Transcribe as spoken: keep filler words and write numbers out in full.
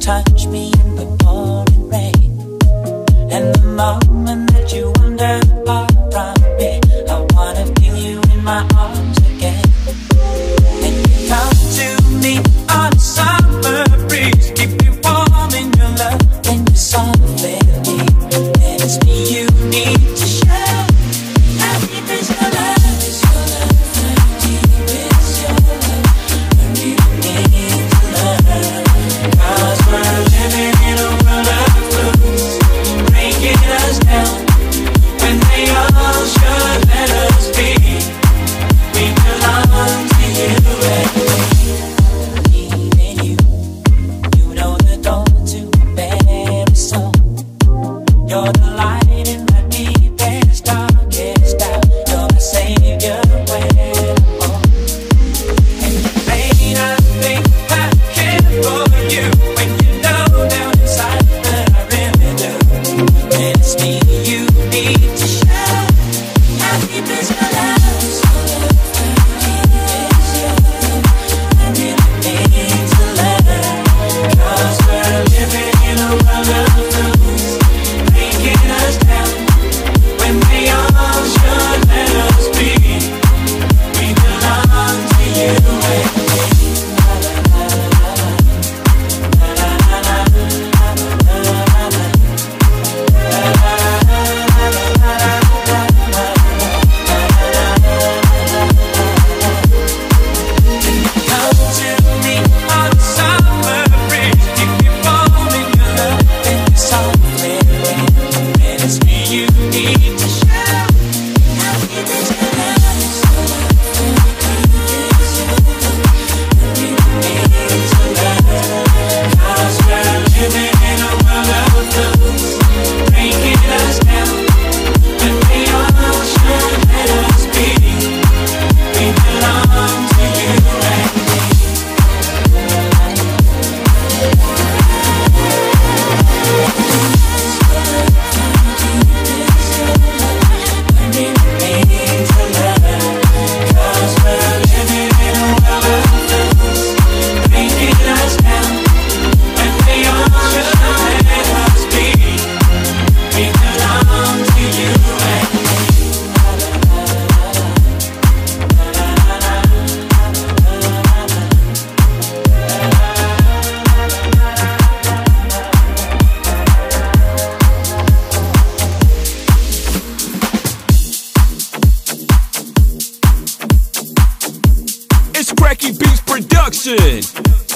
touch me in the pouring rain, and the moment that you wander far from me, I wanna feel you in my arms again. And you come to me on a summer breeze, keep me warm in your love, and you softly leave. And it's me you need to show. How deep is your love? Is your love? How deep is your love? I really need to learn. 'Cause we're living in a world of fools, breaking us down when they all should let us be. We belong to you and me. Needing you, you know the door to every soul. You're the light in my deepest, darkest doubt. You're my savior when I'm home. And you may not think I care for you when you know down inside that I really do. And it's me you need to show. How deep is your love? Is your love? How deep is your love? I really need to learn. 'Cause we're living in a world of fools, breaking us down when they all should let us be. We belong to you and me. Come to me on a summer breeze, keep me warm in your love, and you softly leave. And it's me you need to show. How deep is your love? Is your love? How deep is your love? I really need to learn. 'Cause we're living in a world of fools, breaking us down when they all should let us be. We belong to you and me. I really need to learn. 'Cause we're living in a world of fools, breaking us down when they all should let us be. We belong to you and me. It's Cracky Beats Production.